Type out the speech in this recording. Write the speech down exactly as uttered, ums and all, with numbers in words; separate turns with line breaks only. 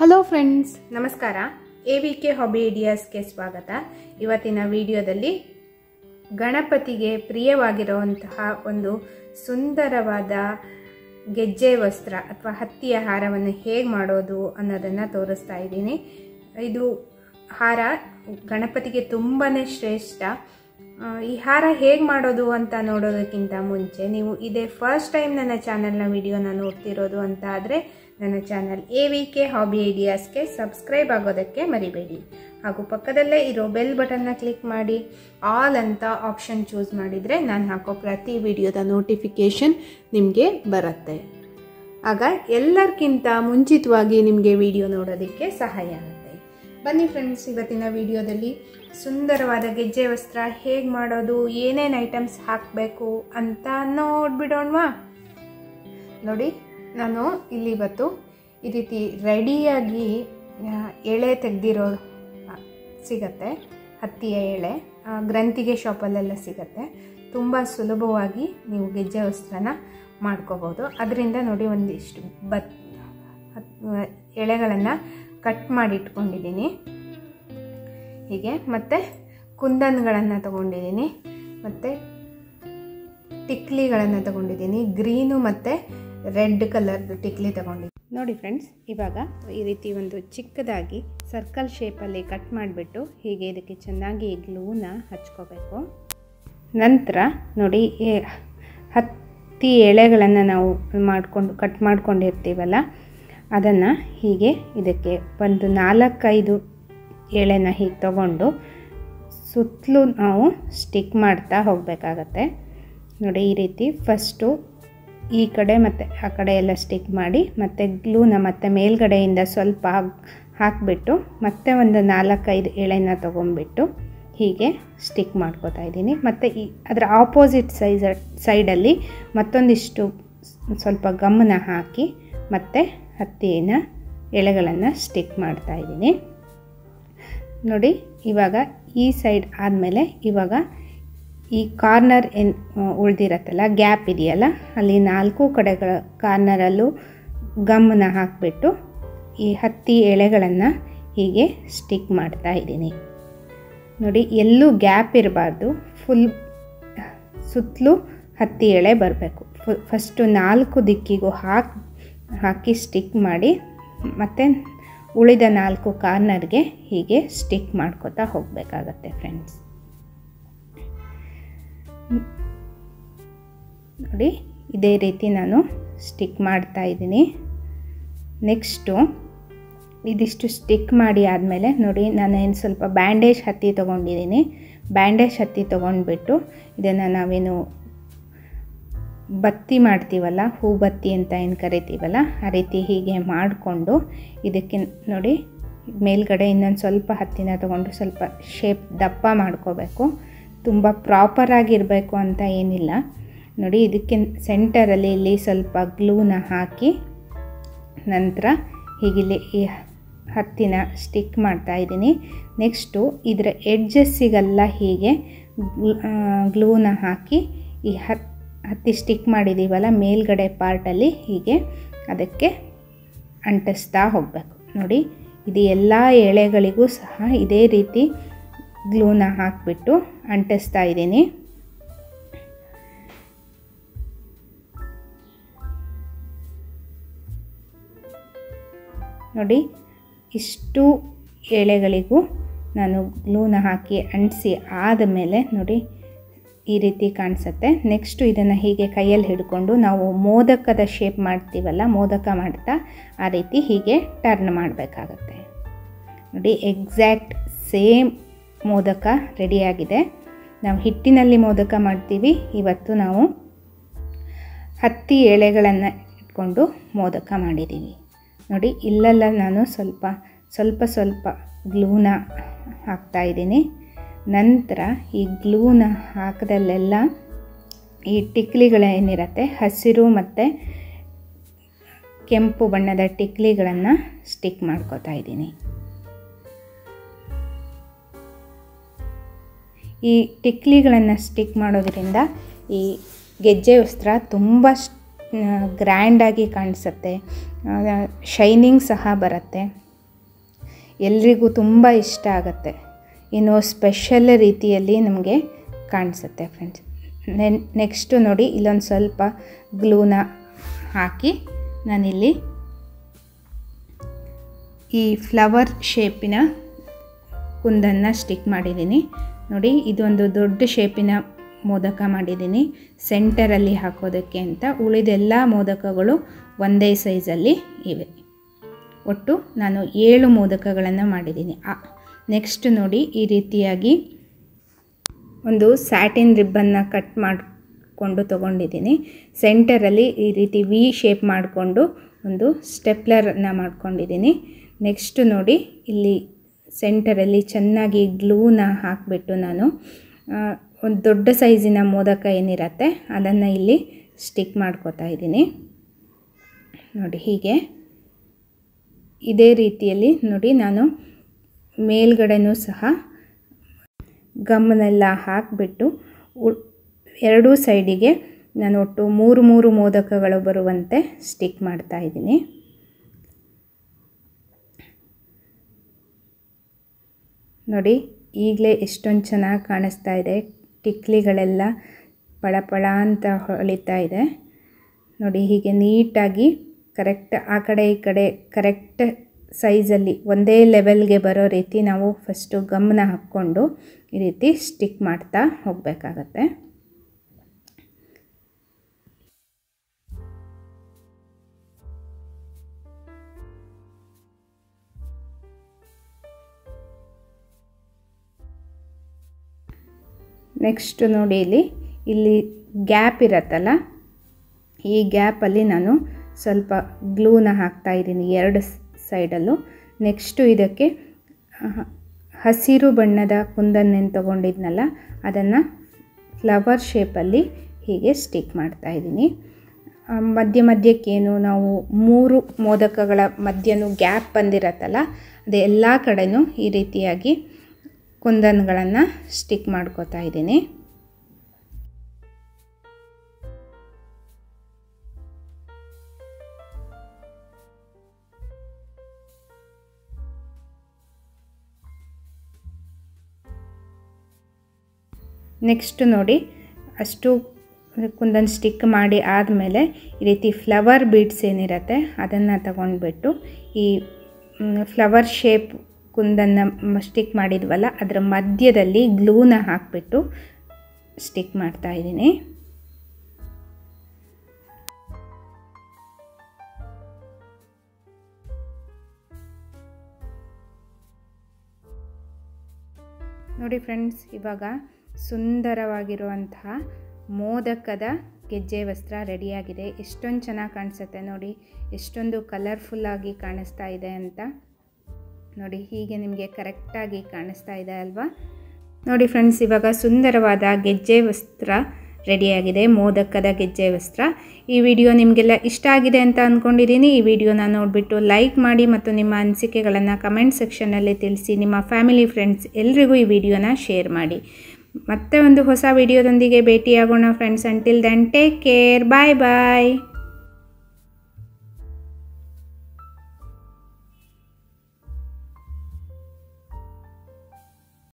Hello friends, ನಮಸ್ಕಾರ. A V K hobby ಐಡಿಯಾಸ್ಗೆ ಸ್ವಾಗತ. ಇವತ್ತಿನ ವಿಡಿಯೋದಲ್ಲಿ ಗಣಪತಿಗೆ ಪ್ರಿಯವಾಗಿರುವಂತಹ ಒಂದು ಸುಂದರವಾದ ಗೆಜ್ಜೆ ವಸ್ತ್ರ ಅಥವಾ ಹತ್ತಿಯ ಹಾರವನ್ನು ಹೇಗೆ ಮಾಡೋದು ಅನ್ನೋದನ್ನು ತೋರಿಸ್ತಾ ಇದ್ದೀನಿ. ಇದು ಹಾರ ಗಣಪತಿಗೆ ತುಂಬಾ ಶ್ರೇಷ್ಠ. ಈ ಹಾರ ಹೇಗೆ ಮಾಡೋದು ಅಂತ ನೋಡೋದಕ್ಕಿಂತ ಮುಂಚೆ ನೀವು ಇದೇ ಫಸ್ಟ್ ಟೈಮ್ ನನ್ನ ಚಾನಲ್ನ ವಿಡಿಯೋನ ನೋಡ್ತಿರೋದು ಅಂತ ಆದರೆ ನನ್ನ channel A V K hobby ಐಡಿಯಾಸ್ಗೆ ಸಬ್ಸ್ಕ್ರೈಬ್ ಆಗೋದಕ್ಕೆ ಮರಿಬೇಡಿ. ಹಾಗೂ ಪಕ್ಕದಲ್ಲೇ ಇರೋ ಬೆಲ್ ಬಟನ್ನ ಕ್ಲಿಕ್ ಮಾಡಿ ಆಲ್ ಅಂತ ಆಪ್ಷನ್ ಚೂಸ್ ಮಾಡಿದರೆ ನಾನು ಹಾಕೋ ಪ್ರತಿ ವಿಡಿಯೋದ ನೋಟಿಫಿಕೇಷನ್ ನಿಮಗೆ ಬರುತ್ತೆ. ಆಗ ಎಲ್ಲರಿಗಿಂತ ಮುಂಚಿತವಾಗಿ ನಿಮಗೆ ವಿಡಿಯೋ ನೋಡೋದಕ್ಕೆ ಸಹಾಯ ಆಗುತ್ತೆ. ಬನ್ನಿ ಫ್ರೆಂಡ್ಸ್, ಇವತ್ತಿನ ವಿಡಿಯೋದಲ್ಲಿ ಸುಂದರವಾದ ಗೆಜ್ಜೆ ವಸ್ತ್ರ ಹೇಗೆ ಮಾಡೋದು, ಏನೇನು ಐಟಮ್ಸ್ ಹಾಕಬೇಕು ಅಂತ ನೋಡ್ಬಿಡೋಣವಾ. ನೋಡಿ, ನಾನು ಇಲ್ಲಿ ಇವತ್ತು ಈ ರೀತಿ ರೆಡಿಯಾಗಿ ಎಳೆ ತೆಗೆದಿರೋ ಸಿಗತ್ತೆ. ಹತ್ತಿಯ ಎಳೆ ಗ್ರಂಥಿಗೆ ಶಾಪಲ್ಲೆಲ್ಲ ಸಿಗತ್ತೆ. ತುಂಬ ಸುಲಭವಾಗಿ ನೀವು ಗೆಜ್ಜೆ ವಸ್ತ್ರನ ಮಾಡ್ಕೋಬೋದು. ಅದರಿಂದ ನೋಡಿ ಒಂದಿಷ್ಟು ಬತ್ ಎಳೆಗಳನ್ನು ಕಟ್ ಮಾಡಿ ಇಟ್ಕೊಂಡಿದ್ದೀನಿ ಹೀಗೆ. ಮತ್ತು ಕುಂದನ್ಗಳನ್ನು ತಗೊಂಡಿದ್ದೀನಿ, ಮತ್ತು ಟಿಕ್ಲಿಗಳನ್ನು ತಗೊಂಡಿದ್ದೀನಿ. ಗ್ರೀನು ಮತ್ತು ರೆಡ್ ಕಲರ್ದು ಟಿಕ್ಲಿ ತಗೊಂಡಿದ್ದೀನಿ. ನೋಡಿ ಫ್ರೆಂಡ್ಸ್, ಇವಾಗ ಈ ರೀತಿ ಒಂದು ಚಿಕ್ಕದಾಗಿ ಸರ್ಕಲ್ ಶೇಪಲ್ಲಿ ಕಟ್ ಮಾಡಿಬಿಟ್ಟು ಹೀಗೆ ಇದಕ್ಕೆ ಚೆನ್ನಾಗಿ ಗ್ಲೂನ ಹಚ್ಕೋಬೇಕು. ನಂತರ ನೋಡಿ, ಹತ್ತಿ ಎಳೆಗಳನ್ನು ನಾವು ಮಾಡಿಕೊಂಡು ಕಟ್ ಮಾಡ್ಕೊಂಡಿರ್ತೀವಲ್ಲ, ಅದನ್ನು ಹೀಗೆ ಇದಕ್ಕೆ ಒಂದು ನಾಲ್ಕೈದು ಎಳೆನ ಹೀಗೆ ತಗೊಂಡು ಸುತ್ತಲೂ ನಾವು ಸ್ಟಿಕ್ ಮಾಡ್ತಾ ಹೋಗಬೇಕಾಗತ್ತೆ. ನೋಡಿ, ಈ ರೀತಿ ಫಸ್ಟು ಈ ಕಡೆ ಮತ್ತು ಆ ಕಡೆ ಎಲ್ಲ ಸ್ಟಿಕ್ ಮಾಡಿ, ಮತ್ತು ಗ್ಲೂನ ಮತ್ತು ಮೇಲ್ಗಡೆಯಿಂದ ಸ್ವಲ್ಪ ಹಾಕಿಬಿಟ್ಟು ಮತ್ತೆ ಒಂದು ನಾಲ್ಕೈದು ಎಳೆನ ತೊಗೊಂಡ್ಬಿಟ್ಟು ಹೀಗೆ ಸ್ಟಿಕ್ ಮಾಡ್ಕೋತಾ ಇದ್ದೀನಿ. ಮತ್ತು ಈ ಅದರ ಆಪೋಸಿಟ್ ಸೈಜ್ ಸೈಡಲ್ಲಿ ಮತ್ತೊಂದಿಷ್ಟು ಸ್ವಲ್ಪ ಗಮ್ಮನ ಹಾಕಿ ಮತ್ತು ಹತ್ತಿನ ಎಳೆಗಳನ್ನು ಸ್ಟಿಕ್ ಮಾಡ್ತಾ ಇದ್ದೀನಿ. ನೋಡಿ, ಇವಾಗ ಈ ಸೈಡ್ ಆದಮೇಲೆ ಇವಾಗ ಈ ಕಾರ್ನರ್ ಏನು ಉಳಿದಿರತ್ತಲ್ಲ, ಗ್ಯಾಪ್ ಇದೆಯಲ್ಲ, ಅಲ್ಲಿ ನಾಲ್ಕು ಕಡೆಗಳ ಕಾರ್ನರಲ್ಲೂ ಗಮ್ಮನ ಹಾಕಿಬಿಟ್ಟು ಈ ಹತ್ತಿ ಎಳೆಗಳನ್ನು ಹೀಗೆ ಸ್ಟಿಕ್ ಮಾಡ್ತಾ ಇದ್ದೀನಿ. ನೋಡಿ, ಎಲ್ಲೂ ಗ್ಯಾಪ್ ಇರಬಾರ್ದು, ಫುಲ್ ಸುತ್ತಲೂ ಹತ್ತಿ ಎಳೆ ಬರಬೇಕು. ಫು ಫಸ್ಟು ನಾಲ್ಕು ದಿಕ್ಕಿಗೂ ಹಾಕಿ ಹಾಕಿ ಸ್ಟಿಕ್ ಮಾಡಿ ಮತ್ತು ಉಳಿದ ನಾಲ್ಕು ಕಾರ್ನರ್ಗೆ ಹೀಗೆ ಸ್ಟಿಕ್ ಮಾಡ್ಕೋತಾ ಹೋಗಬೇಕಾಗತ್ತೆ ಫ್ರೆಂಡ್ಸ್. ನೋಡಿ, ಇದೇ ರೀತಿ ನಾನು ಸ್ಟಿಕ್ ಮಾಡ್ತಾ ಇದ್ದೀನಿ. ನೆಕ್ಸ್ಟು ಇದಿಷ್ಟು ಸ್ಟಿಕ್ ಮಾಡಿ ಆದಮೇಲೆ ನೋಡಿ, ನಾನೇನು ಸ್ವಲ್ಪ ಬ್ಯಾಂಡೇಜ್ ಹತ್ತಿ ತೊಗೊಂಡಿದ್ದೀನಿ. ಬ್ಯಾಂಡೇಜ್ ಹತ್ತಿ ತೊಗೊಂಡ್ಬಿಟ್ಟು ಇದನ್ನು ನಾವೇನು ಬತ್ತಿ ಮಾಡ್ತೀವಲ್ಲ, ಹೂ ಬತ್ತಿ ಅಂತ ಏನು ಕರಿತೀವಲ್ಲ, ಆ ರೀತಿ ಹೀಗೆ ಮಾಡಿಕೊಂಡು ಇದಕ್ಕೆ ನೋಡಿ ಮೇಲ್ಗಡೆ ಇನ್ನೊಂದು ಸ್ವಲ್ಪ ಹತ್ತಿನ ತೊಗೊಂಡು ಸ್ವಲ್ಪ ಶೇಪ್ ದಪ್ಪ ಮಾಡ್ಕೋಬೇಕು. ತುಂಬ ಪ್ರಾಪರಾಗಿರಬೇಕು ಅಂತ ಏನಿಲ್ಲ. ನೋಡಿ, ಇದಕ್ಕೆ ಸೆಂಟರಲ್ಲಿ ಇಲ್ಲಿ ಸ್ವಲ್ಪ ಗ್ಲೂನ ಹಾಕಿ ನಂತರ ಹೀಗಿಲ್ಲಿ ಈ ಹತ್ತಿನ ಸ್ಟಿಕ್ ಮಾಡ್ತಾ ಇದ್ದೀನಿ. ನೆಕ್ಸ್ಟು ಇದರ ಎಡ್ಜಸ್ಸಿಗೆಲ್ಲ ಹೀಗೆ ಗ್ಲೂನ ಹಾಕಿ ಈ ಹತ್ ಹತ್ತಿ ಸ್ಟಿಕ್ ಮಾಡಿದ್ದೀವಲ್ಲ ಮೇಲ್ಗಡೆ ಪಾರ್ಟಲ್ಲಿ ಹೀಗೆ ಅದಕ್ಕೆ ಅಂಟಿಸ್ತಾ ಹೋಗಬೇಕು. ನೋಡಿ, ಇದು ಎಲ್ಲ ಎಳೆಗಳಿಗೂ ಸಹ ಇದೇ ರೀತಿ ಗ್ಲೂನ ಹಾಕಿಬಿಟ್ಟು ಅಂಟಿಸ್ತಾ ಇದ್ದೀನಿ. ನೋಡಿ, ಇಷ್ಟು ಎಳೆಗಳಿಗೂ ನಾನು ಗ್ಲೂನ ಹಾಕಿ ಅಂಟಿಸಿ ಆದಮೇಲೆ ನೋಡಿ ಈ ರೀತಿ ಕಾಣಿಸುತ್ತೆ. ನೆಕ್ಸ್ಟು ಇದನ್ನು ಹೀಗೆ ಕೈಯಲ್ಲಿ ಹಿಡ್ಕೊಂಡು ನಾವು ಮೋದಕದ ಶೇಪ್ ಮಾಡ್ತೀವಲ್ಲ, ಮೋದಕ ಮಾಡ್ತಾ ಆ ರೀತಿ ಹೀಗೆ ಟರ್ನ್ ಮಾಡಬೇಕಾಗತ್ತೆ. ನೋಡಿ, ಎಕ್ಸಾಕ್ಟ್ ಸೇಮ್ ಮೋದಕ ರೆಡಿಯಾಗಿದೆ. ನಾವು ಹಿಟ್ಟಿನಲ್ಲಿ ಮೋದಕ ಮಾಡ್ತೀವಿ, ಇವತ್ತು ನಾವು ಹತ್ತಿ ಎಳೆಗಳನ್ನು ಇಟ್ಕೊಂಡು ಮೋದಕ ಮಾಡಿದ್ದೀವಿ. ನೋಡಿ, ಇಲ್ಲೆಲ್ಲ ನಾನು ಸ್ವಲ್ಪ ಸ್ವಲ್ಪ ಸ್ವಲ್ಪ ಗ್ಲೂನ ಹಾಕ್ತಾಯಿದ್ದೀನಿ. ನಂತರ ಈ ಗ್ಲೂನ ಹಾಕಿದಲ್ಲೆಲ್ಲ ಈ ಟಿಕ್ಲಿಗಳೇನಿರುತ್ತೆ, ಹಸಿರು ಮತ್ತು ಕೆಂಪು ಬಣ್ಣದ ಟಿಕ್ಲಿಗಳನ್ನು ಸ್ಟಿಕ್ ಮಾಡ್ಕೋತಾ ಇದ್ದೀನಿ. ಈ ಟಿಕ್ಲಿಗಳನ್ನು ಸ್ಟಿಕ್ ಮಾಡೋದ್ರಿಂದ ಈ ಗೆಜ್ಜೆ ವಸ್ತ್ರ ತುಂಬ ಗ್ರ್ಯಾಂಡಾಗಿ ಕಾಣಿಸುತ್ತೆ, ಶೈನಿಂಗ್ ಸಹ ಬರುತ್ತೆ. ಎಲ್ರಿಗೂ ತುಂಬ ಇಷ್ಟ ಆಗುತ್ತೆ. ಇನ್ನು ಸ್ಪೆಷಲ್ ರೀತಿಯಲ್ಲಿ ನಮಗೆ ಕಾಣಿಸುತ್ತೆ ಫ್ರೆಂಡ್ಸ್. ನೆನ್ ನೆಕ್ಸ್ಟು ನೋಡಿ, ಇಲ್ಲೊಂದು ಸ್ವಲ್ಪ ಗ್ಲೂನ ಹಾಕಿ ನಾನಿಲ್ಲಿ ಈ ಫ್ಲವರ್ ಶೇಪಿನ ಕುಂದನ್ನು ಸ್ಟಿಕ್ ಮಾಡಿದ್ದೀನಿ. ನೋಡಿ, ಇದೊಂದು ದೊಡ್ಡ ಶೇಪಿನ ಮೋದಕ ಮಾಡಿದ್ದೀನಿ ಸೆಂಟರಲ್ಲಿ ಹಾಕೋದಕ್ಕೆ ಅಂತ. ಉಳಿದೆಲ್ಲ ಮೋದಕಗಳು ಒಂದೇ ಸೈಜಲ್ಲಿ ಇವೆ. ಒಟ್ಟು ನಾನು ಏಳು ಮೋದಕಗಳನ್ನು ಮಾಡಿದ್ದೀನಿ. ಆ ನೆಕ್ಸ್ಟ್ ನೋಡಿ, ಈ ರೀತಿಯಾಗಿ ಒಂದು ಸ್ಯಾಟಿನ್ ರಿಬ್ಬನ್ನ ಕಟ್ ಮಾಡಿಕೊಂಡು ತೊಗೊಂಡಿದ್ದೀನಿ. ಸೆಂಟರಲ್ಲಿ ಈ ರೀತಿ ವಿ ಶೇಪ್ ಮಾಡಿಕೊಂಡು ಒಂದು ಸ್ಟೆಪ್ಲರನ್ನು ಮಾಡ್ಕೊಂಡಿದ್ದೀನಿ. ನೆಕ್ಸ್ಟ್ ನೋಡಿ, ಇಲ್ಲಿ ಸೆಂಟರಲ್ಲಿ ಚೆನ್ನಾಗಿ ಗ್ಲೂನ ಹಾಕಿಬಿಟ್ಟು ನಾನು ಒಂದು ದೊಡ್ಡ ಸೈಜಿನ ಮೋದಕ ಏನಿರುತ್ತೆ ಅದನ್ನು ಇಲ್ಲಿ ಸ್ಟಿಕ್ ಮಾಡ್ಕೋತಾ ಇದ್ದೀನಿ. ನೋಡಿ, ಹೀಗೆ ಇದೇ ರೀತಿಯಲ್ಲಿ ನೋಡಿ ನಾನು ಮೇಲ್ಗಡೆನೂ ಸಹ ಗಮ್ಮನ್ನೆಲ್ಲ ಹಾಕಿಬಿಟ್ಟು ಎರಡೂ ಸೈಡಿಗೆ ನಾನು ಒಟ್ಟು ಮೂರು ಮೂರು ಮೋದಕಗಳು ಬರುವಂತೆ ಸ್ಟಿಕ್ ಮಾಡ್ತಾ ಇದ್ದೀನಿ. ನೋಡಿ, ಈಗಲೇ ಎಷ್ಟೊಂದು ಚೆನ್ನಾಗಿ ಕಾಣಿಸ್ತಾ ಇದೆ. ಟಿಕ್ಲಿಗಳೆಲ್ಲ ಪಳಪಳ ಅಂತ ಹೊಳಿತಾ ಇದೆ. ನೋಡಿ, ಹೀಗೆ ನೀಟಾಗಿ ಕರೆಕ್ಟ್ ಆ ಕಡೆ ಈ ಕಡೆ ಕರೆಕ್ಟ್ ಸೈಜಲ್ಲಿ ಒಂದೇ ಲೆವೆಲ್ಗೆ ಬರೋ ರೀತಿ ನಾವು ಫಸ್ಟು ಗಮ್ನ ಹಾಕ್ಕೊಂಡು ಈ ರೀತಿ ಸ್ಟಿಕ್ ಮಾಡ್ತಾ ಹೋಗಬೇಕಾಗತ್ತೆ. ನೆಕ್ಸ್ಟ್ ನೋಡಿ, ಇಲ್ಲಿ ಇಲ್ಲಿ ಗ್ಯಾಪ್ ಇರತ್ತಲ್ಲ, ಈ ಗ್ಯಾಪಲ್ಲಿ ನಾನು ಸ್ವಲ್ಪ ಗ್ಲೂನ ಹಾಕ್ತಾ ಇದ್ದೀನಿ ಎರಡು ಸೈಡಲ್ಲೂ. ನೆಕ್ಸ್ಟು ಇದಕ್ಕೆ ಹಸಿರು ಬಣ್ಣದ ಕುಂದನ್ನೇನು ತೊಗೊಂಡಿದ್ನಲ್ಲ ಅದನ್ನು ಫ್ಲವರ್ ಶೇಪಲ್ಲಿ ಹೀಗೆ ಸ್ಟಿಕ್ ಮಾಡ್ತಾ ಇದ್ದೀನಿ. ಮಧ್ಯ ಮಧ್ಯಕ್ಕೇನು ನಾವು ಮೂರು ಮೋದಕಗಳ ಮಧ್ಯನೂ ಗ್ಯಾಪ್ ಬಂದಿರತ್ತಲ್ಲ, ಅದು ಎಲ್ಲ ಕಡೆನೂ ಈ ರೀತಿಯಾಗಿ ಕುಂದನ್ಗಳನ್ನು ಸ್ಟಿಕ್ ಮಾಡ್ಕೋತಾ ಇದ್ದೀನಿ. ನೆಕ್ಸ್ಟ್ ನೋಡಿ, ಅಷ್ಟು ಕುಂದನ್ ಸ್ಟಿಕ್ ಮಾಡಿ ಆದಮೇಲೆ ಈ ರೀತಿ ಫ್ಲವರ್ ಬೀಡ್ಸ್ ಏನಿರುತ್ತೆ ಅದನ್ನು ತಗೊಂಡ್ಬಿಟ್ಟು ಈ ಫ್ಲವರ್ ಶೇಪ್ ಕುಂದನ್ನು ಸ್ಟಿಕ್ ಮಾಡಿದ್ವಲ್ಲ ಅದರ ಮಧ್ಯದಲ್ಲಿ ಗ್ಲೂನ ಹಾಕಿಬಿಟ್ಟು ಸ್ಟಿಕ್ ಮಾಡ್ತಾ ಇದ್ದೀನಿ. ನೋಡಿ ಫ್ರೆಂಡ್ಸ್, ಇವಾಗ ಸುಂದರವಾಗಿರುವಂತಹ ಮೋದಕದ ಗೆಜ್ಜೆ ವಸ್ತ್ರ ರೆಡಿಯಾಗಿದೆ. ಎಷ್ಟೊಂದು ಚೆನ್ನಾಗಿ ಕಾಣಿಸುತ್ತೆ ನೋಡಿ, ಎಷ್ಟೊಂದು ಕಲರ್ಫುಲ್ಲಾಗಿ ಕಾಣಿಸ್ತಾ ಇದೆ ಅಂತ. ನೋಡಿ, ಹೀಗೆ ನಿಮಗೆ ಕರೆಕ್ಟಾಗಿ ಕಾಣಿಸ್ತಾ ಇದೆ ಅಲ್ವಾ? ನೋಡಿ ಫ್ರೆಂಡ್ಸ್, ಇವಾಗ ಸುಂದರವಾದ ಗೆಜ್ಜೆ ವಸ್ತ್ರ ರೆಡಿಯಾಗಿದೆ, ಮೋದಕದ ಗೆಜ್ಜೆ ವಸ್ತ್ರ. ಈ ವಿಡಿಯೋ ನಿಮಗೆಲ್ಲ ಇಷ್ಟ ಆಗಿದೆ ಅಂತ ಅಂದ್ಕೊಂಡಿದ್ದೀನಿ. ಈ ವಿಡಿಯೋನ ನೋಡಿಬಿಟ್ಟು ಲೈಕ್ ಮಾಡಿ ಮತ್ತು ನಿಮ್ಮ ಅನಿಸಿಕೆಗಳನ್ನು ಕಮೆಂಟ್ ಸೆಕ್ಷನ್ನಲ್ಲಿ ತಿಳಿಸಿ. ನಿಮ್ಮ ಫ್ಯಾಮಿಲಿ ಫ್ರೆಂಡ್ಸ್ ಎಲ್ರಿಗೂ ಈ ವಿಡಿಯೋನ ಶೇರ್ ಮಾಡಿ. ಮತ್ತೆ ಒಂದು ಹೊಸ ವಿಡಿಯೋದೊಂದಿಗೆ ಭೇಟಿಯಾಗೋಣ friends. Until then take care, bye ಬಾಯ್.